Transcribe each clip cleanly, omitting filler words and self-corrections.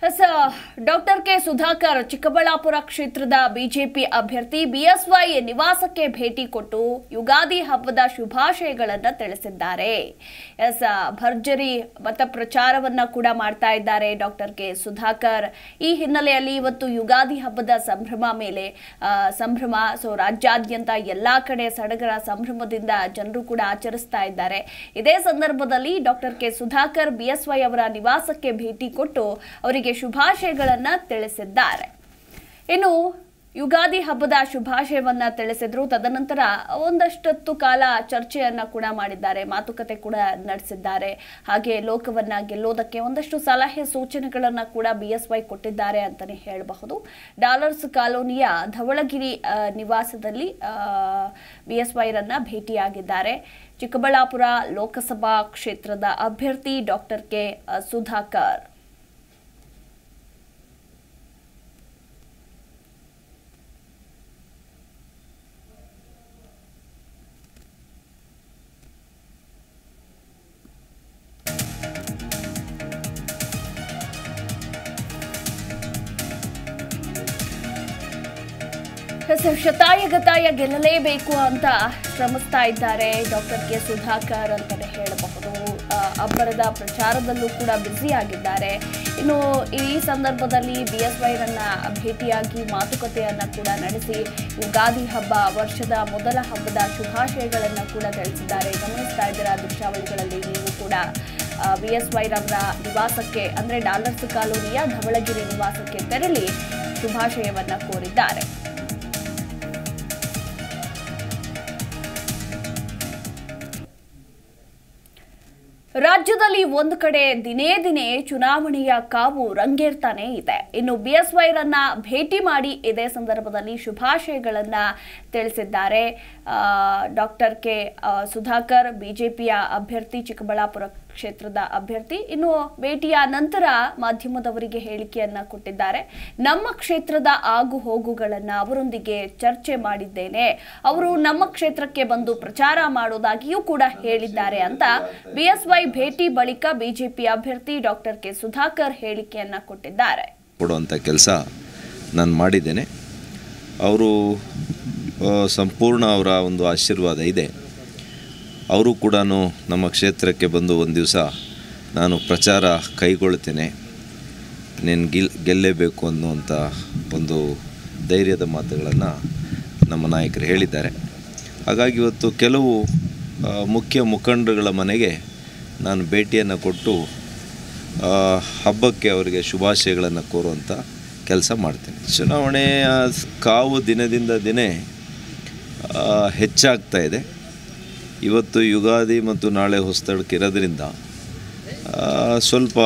Doctor K Sudhakar Chikkaballapur ಕ್ಷೇತ್ರದ BJP ಅಭ್ಯರ್ಥಿ BSY ನಿವಾಸಕ್ಕೆ ಭೇಟಿ ಕೊಟ್ಟು ಯುಗಾದಿ ಹಬ್ಬದ ಶುಭಾಶಯಗಳನ್ನು ತಿಳಿಸಿದ್ದಾರೆ. ಭರ್ಜರಿ ಮತ ಪ್ರಚಾರವನ್ನ ಕೂಡ ಮಾಡ್ತಾ ಇದ್ದಾರೆ ಡಾಕ್ಟರ್ ಕೆ ಸುಧಾಕರ್. ಈ ಹಿನ್ನೆಲೆಯಲ್ಲಿ ಇವತ್ತು ಯುಗಾದಿ ಹಬ್ಬದ ಸಂಭ್ರಮ ರಾಜ್ಯಾದ್ಯಂತ ಎಲ್ಲಾ ಕಡೆ ಸಡಗರ ಸಂಭ್ರಮದಿಂದ ಜನರು ಕೂಡ ಆಚರಿಸ್ತಾ ಇದ್ದಾರೆ. ಇದೇ ಸಂದರ್ಭದಲ್ಲಿ ಡಾಕ್ಟರ್ ಕೆ ಸುಧಾಕರ್ ಬಿಎಸ್ವೈ ಅವರ ನಿವಾಸಕ್ಕೆ ಭೇಟಿ ಕೊಟ್ಟು ಅವರಿಗೆ ಶುಭಾಶಯಗಳನ್ನು ತಿಳಿಸಿದ್ದಾರೆ. ಇನ್ನು ಯುಗಾದಿ ಹಬ್ಬದ ಶುಭಾಶಯವನ್ನ ತಿಳಿಸಿದ್ರು. ತದನಂತರ ಒಂದಷ್ಟು ಕಾಲ ಚರ್ಚೆಯನ್ನ ಕೂಡ ಮಾಡಿದ್ದಾರೆ, ಮಾತುಕತೆ ಕೂಡ ನಡೆಸಿದ್ದಾರೆ. ಹಾಗೆ ಲೋಕವನ್ನ ಗೆಲ್ಲೋದಕ್ಕೆ ಒಂದಷ್ಟು ಸಲಹೆ ಸೂಚನೆಗಳನ್ನ ಕೂಡ ಬಿಎಸ್ವೈ ಕೊಟ್ಟಿದ್ದಾರೆ ಅಂತಾನೆ ಹೇಳಬಹುದು. ಡಾಲರ್ಸ್ ಕಾಲೋನಿಯ ಧವಳಗಿರಿ ನಿವಾಸದಲ್ಲಿ ಬಿಎಸ್ವೈರನ್ನ ಭೇಟಿಯಾಗಿದ್ದಾರೆ. ಚಿಕ್ಕಬಳ್ಳಾಪುರ ಲೋಕಸಭಾ ಕ್ಷೇತ್ರದ ಅಭ್ಯರ್ಥಿ ಡಾಕ್ಟರ್ ಕೆ ಸುಧಾಕರ್. ಶತಾಯಗತಾಯ ಗೆಲ್ಲಲೇಬೇಕು ಅಂತ ಶ್ರಮಿಸ್ತಾ ಇದ್ದಾರೆ ಡಾಕ್ಟರ್ ಕೆ ಸುಧಾಕರ್ ಅಂತಾನೆ ಹೇಳಬಹುದು. ಅಬ್ಬರದ ಪ್ರಚಾರದಲ್ಲೂ ಕೂಡ ಬ್ಯುಸಿ ಆಗಿದ್ದಾರೆ. ಇನ್ನು ಈ ಸಂದರ್ಭದಲ್ಲಿ ಬಿಎಸ್ವೈರನ್ನ ಭೇಟಿಯಾಗಿ ಮಾತುಕತೆಯನ್ನ ಕೂಡ ನಡೆಸಿ ಯುಗಾದಿ ಹಬ್ಬ ವರ್ಷದ ಮೊದಲ ಹಬ್ಬದ ಶುಭಾಶಯಗಳನ್ನ ಕೂಡ ತಿಳಿಸಿದ್ದಾರೆ. ಗಮನಿಸ್ತಾ ಇದ್ದೀರಾ ದೃಶ್ಯಾವಳಿಗಳಲ್ಲಿ ನೀವು ಕೂಡ. ಬಿಎಸ್ವೈರವರ ನಿವಾಸಕ್ಕೆ ಅಂದ್ರೆ ಡಾಲರ್ಸ್ ಕಾಲೋನಿಯ ಧವಳಗಿರಿ ನಿವಾಸಕ್ಕೆ ತೆರಳಿ ಶುಭಾಶಯವನ್ನ ಕೋರಿದ್ದಾರೆ. ರಾಜ್ಯದಲ್ಲಿ ಒಂದು ಕಡೆ ದಿನೇ ದಿನೇ ಚುನಾವಣೆಯ ಕಾವು ರಂಗೇರ್ತಾನೆ ಇದೆ. ಇನ್ನು ಬಿಎಸ್ವೈರನ್ನ ಭೇಟಿ ಮಾಡಿ ಇದೇ ಸಂದರ್ಭದಲ್ಲಿ ಶುಭಾಶಯಗಳನ್ನ ತಿಳಿಸಿದ್ದಾರೆ ಡಾಕ್ಟರ್ ಕೆ ಸುಧಾಕರ್, ಬಿಜೆಪಿಯ ಅಭ್ಯರ್ಥಿ, ಚಿಕ್ಕಬಳ್ಳಾಪುರ ಕ್ಷೇತ್ರದ ಅಭ್ಯರ್ಥಿ. ಇನ್ನು ಭೇಟಿಯ ನಂತರ ಮಾಧ್ಯಮದವರಿಗೆ ಹೇಳಿಕೆಯನ್ನ ಕೊಟ್ಟಿದ್ದಾರೆ. ನಮ್ಮ ಕ್ಷೇತ್ರದ ಆಗು ಹೋಗುಗಳನ್ನ ಅವರೊಂದಿಗೆ ಚರ್ಚೆ ಮಾಡಿದ್ದೇನೆ. ಅವರು ನಮ್ಮ ಕ್ಷೇತ್ರಕ್ಕೆ ಬಂದು ಪ್ರಚಾರ ಮಾಡೋದಾಗಿಯೂ ಕೂಡ ಹೇಳಿದ್ದಾರೆ ಅಂತ ಬಿಎಸ್ವೈ ಭೇಟಿ ಬಳಿಕ ಬಿಜೆಪಿ ಅಭ್ಯರ್ಥಿ ಡಾಕ್ಟರ್ ಕೆ ಸುಧಾಕರ್ ಹೇಳಿಕೆಯನ್ನ ಕೊಟ್ಟಿದ್ದಾರೆ. ಕೊಡುವಂತ ಕೆಲಸ ನಾನು ಮಾಡಿದ್ದೇನೆ. ಅವರು ಸಂಪೂರ್ಣ ಅವರ ಒಂದು ಆಶೀರ್ವಾದ ಇದೆ. ಅವರು ಕೂಡ ನಮ್ಮ ಕ್ಷೇತ್ರಕ್ಕೆ ಬಂದು ಒಂದು ದಿವಸ ನಾನು ಪ್ರಚಾರ ಕೈಗೊಳ್ತೇನೆ, ನೀನು ಗೆಲ್ಲೇಬೇಕು ಅನ್ನುವಂಥ ಒಂದು ಧೈರ್ಯದ ಮಾತುಗಳನ್ನು ನಮ್ಮ ನಾಯಕರು ಹೇಳಿದ್ದಾರೆ. ಹಾಗಾಗಿ ಇವತ್ತು ಕೆಲವು ಮುಖ್ಯ ಮುಖಂಡರುಗಳ ಮನೆಗೆ ನಾನು ಭೇಟಿಯನ್ನು ಕೊಟ್ಟು ಹಬ್ಬಕ್ಕೆ ಅವರಿಗೆ ಶುಭಾಶಯಗಳನ್ನು ಕೋರುವಂಥ ಕೆಲಸ ಮಾಡ್ತೇನೆ. ಚುನಾವಣೆಯ ಕಾವು ದಿನದಿಂದ ದಿನೇ ಹೆಚ್ಚಾಗ್ತಾ ಇದೆ. ಇವತ್ತು ಯುಗಾದಿ ಮತ್ತು ನಾಳೆ ಹೊಸತಡಕ್ಕೆ ಇರೋದ್ರಿಂದ ಸ್ವಲ್ಪ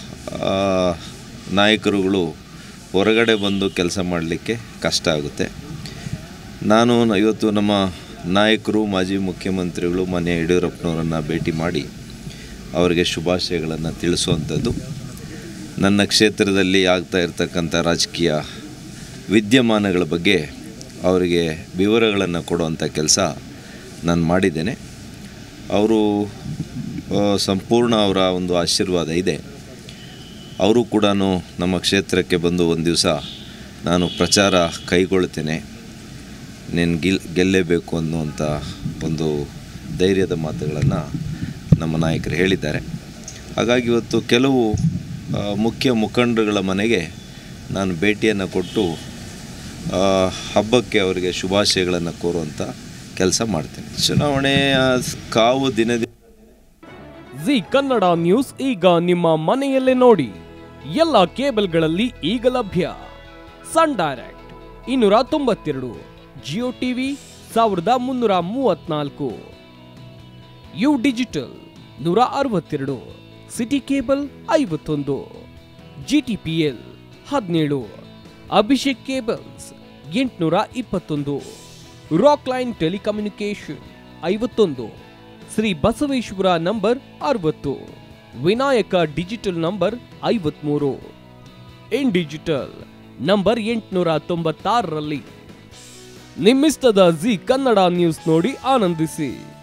ನಾಯಕರುಗಳು ಹೊರಗಡೆ ಬಂದು ಕೆಲಸ ಮಾಡಲಿಕ್ಕೆ ಕಷ್ಟ ಆಗುತ್ತೆ. ನಾನು ಇವತ್ತು ನಮ್ಮ ನಾಯಕರು, ಮಾಜಿ ಮುಖ್ಯಮಂತ್ರಿಗಳು ಮಾನ್ಯ ಯಡಿಯೂರಪ್ಪನವರನ್ನು ಭೇಟಿ ಮಾಡಿ ಅವರಿಗೆ ಶುಭಾಶಯಗಳನ್ನು ತಿಳಿಸುವಂಥದ್ದು, ನನ್ನ ಕ್ಷೇತ್ರದಲ್ಲಿ ಆಗ್ತಾ ಇರ್ತಕ್ಕಂಥ ರಾಜಕೀಯ ವಿದ್ಯಮಾನಗಳ ಬಗ್ಗೆ ಅವರಿಗೆ ವಿವರಗಳನ್ನು ಕೊಡುವಂಥ ಕೆಲಸ ನಾನು ಮಾಡಿದ್ದೇನೆ. ಅವರು ಸಂಪೂರ್ಣ ಅವರ ಒಂದು ಆಶೀರ್ವಾದ ಇದೆ. ಅವರು ಕೂಡ ನಮ್ಮ ಕ್ಷೇತ್ರಕ್ಕೆ ಬಂದು ಒಂದು ದಿವಸ ನಾನು ಪ್ರಚಾರ ಕೈಗೊಳ್ತೇನೆ, ನೀನು ಗೆಲ್ಲೇಬೇಕು ಅನ್ನುವಂಥ ಒಂದು ಧೈರ್ಯದ ಮಾತುಗಳನ್ನು ನಮ್ಮ ನಾಯಕರು ಹೇಳಿದ್ದಾರೆ. ಹಾಗಾಗಿ ಇವತ್ತು ಕೆಲವು ಮುಖ್ಯ ಮುಖಂಡರುಗಳ ಮನೆಗೆ ನಾನು ಭೇಟಿಯನ್ನು ಕೊಟ್ಟು ಹಬ್ಬಕ್ಕೆ ಅವರಿಗೆ ಶುಭಾಶಯಗಳನ್ನು ಕೋರುವಂಥ ಕೆಲಸ ಮಾಡ್ತೇನೆ. ಚುನಾವಣೆಯ ಕಾವು ದಿನದಿಂದ ಜಿ ಕನ್ನಡ ನ್ಯೂಸ್ ಈಗ ನಿಮ್ಮ ಮನೆಯಲ್ಲೇ ನೋಡಿ. ಎಲ್ಲ ಕೇಬಲ್ಗಳಲ್ಲಿ ಈಗ ಲಭ್ಯ. Sun direct 292, Jio TV 1334, U digital 162, city cable 51, GTPL 17, Abhishek cables 821, rock line telecommunication 51, Shri Basaveshwara number 60, Vinayaka digital number 53, in digital number 896ರಲ್ಲಿ. ನಿಮ್ಮಿಸ್ತದ ಜಿ ಕನ್ನಡ ನ್ಯೂಸ್ ನೋಡಿ ಆನಂದಿಸಿ.